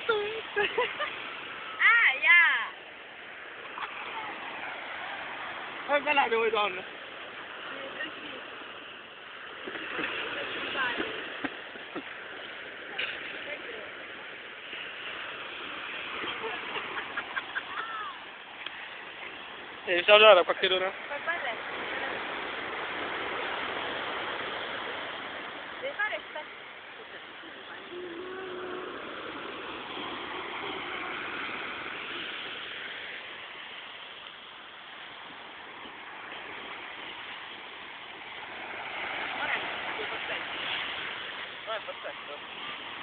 Ah, yeah! Come ballate voi donne? Ciao allora, qualche ora? Puoi ballare? Devi fare sta... Non è perfetto.